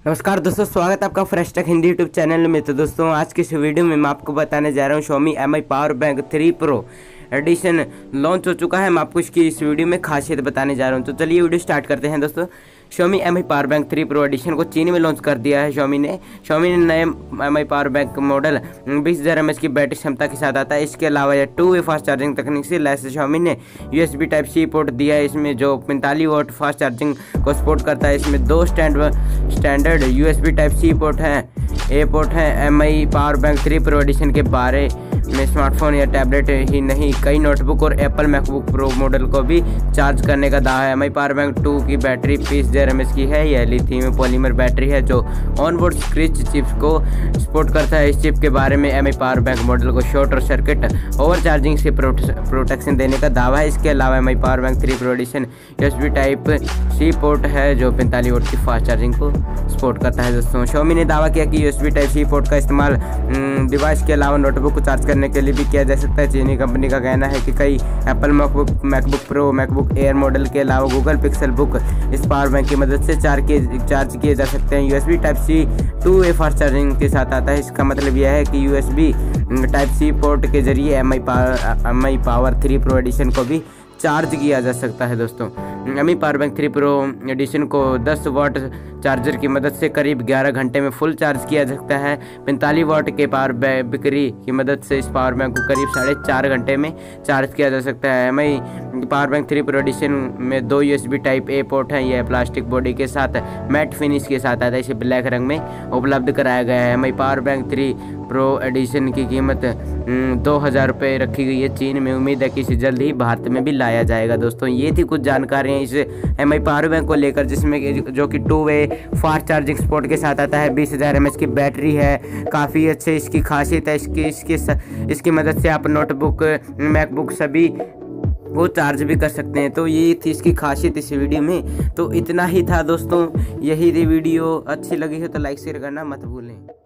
नमस्कार दोस्तों, स्वागत है आपका fresh tech Hindi YouTube channel में। तो दोस्तों आज की इस वीडियो में मैं आपको बताने जा रहा हूँ Xiaomi Mi power bank 3 Pro edition launch हो चुका है। मैं आपको इसकी इस वीडियो में खासियत बताने जा रहा हूँ। तो चलिए वीडियो स्टार्ट करते हैं दोस्तों। Xiaomi Mi power bank 3 Pro edition को चीन में लॉन्च कर दिया है Xiaomi ने नए Mi power bank model 20,000 mAh की बैटरी क्षमता के साथ आता है। इसके अलावा यह 2 वे फास्ट चार्जिंग तकनीक से लैस Xiaomi ने USB Type-C पोर्ट दिया है इसमें, जो 45 वाट फास्ट चार्जिंग को सपोर्ट करता है। इसमें 2 स्टैंडर्ड USB Type-C पोर्ट हैं। Mi power bank 3 Pro edition के बारे में स्मार्टफोन या टैबलेट ही नहीं, कई नोटबुक और Apple MacBook Pro मॉडल को भी चार्ज करने का दावा है। Mi पावर बैंक 2 की बैटरी 20,000 mAh की है। यह लिथियम पॉलीमर बैटरी है जो ऑनबोर्ड स्क्रीच चिप्स को सपोर्ट करता है। इस चिप के बारे में Mi पावर बैंक मॉडल को शॉर्ट और सर्किट ओवरचार्जिंग से प्रोटेक्शन देने का दावा है। इसके अलावा Mi power bank 3 Pro edition USB Type-C port है जो 45 वाट की फास्ट चार्जिंग को सपोर्ट करता है। दोस्तों Xiaomi ने दावा किया कि USB Type-C पोर्ट का इस्तेमाल डिवाइस के अलावा नोटबुक को चार्ज करने के लिए भी किया जा सकता है। चीनी कंपनी का कहना है कि कई Apple MacBook Pro, MacBook Air model के अलावा Google Pixel बुक इस पावर बैंक की मदद से चार्ज किए जा सकते हैं। USB Type-C 2 वे फास्ट चार्जिंग के साथ आता है। इसका मतलब यह है कि USB Type-C पोर्ट के जरिए Mi पावर 3 Pro एडिशन को भी चार्ज किया जा सकता है। दोस्तों Mi power bank 3 Pro edition को 10 वाट चार्जर की मदद से करीब 11 घंटे में फुल चार्ज किया जा सकता है। 45 वाट के पावर बैटरी की मदद से इस पावर बैंक को करीब 4.5 घंटे में चार्ज किया जा सकता है। Mi power bank 3 Pro edition में 2 USB Type-A पोर्ट हैं। यह प्लास्टिक बॉडी के साथ मैट फिनिश के साथ आता है। इसे ब्लैक रंग में उपलब्ध कराया गया है। Mi power bank 3 Pro edition की कीमत 2,000 रुपये रखी गई है चीन में। उम्मीद है कि इसे जल्द ही भारत में भी लाया जाएगा। दोस्तों ये थी कुछ जानकारियाँ इस Mi पावर बैंक को लेकर, जिसमें जो कि 2 वे फास्ट चार्जिंग सपोर्ट के साथ आता है। 20,000 mAh की बैटरी है, काफ़ी अच्छे इसकी खासियत है। इसकी मदद से आप नोटबुक, मैकबुक सभी वो चार्ज भी कर सकते हैं। तो ये थी इसकी खासियत इस वीडियो में। तो इतना ही था दोस्तों, यही थी वीडियो। अच्छी लगी हो तो लाइक शेयर करना मत भूलें।